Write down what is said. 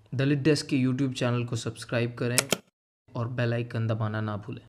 दलित Desk के YouTube channel को subscribe करें और बेल आइकन दबाना ना भूलें।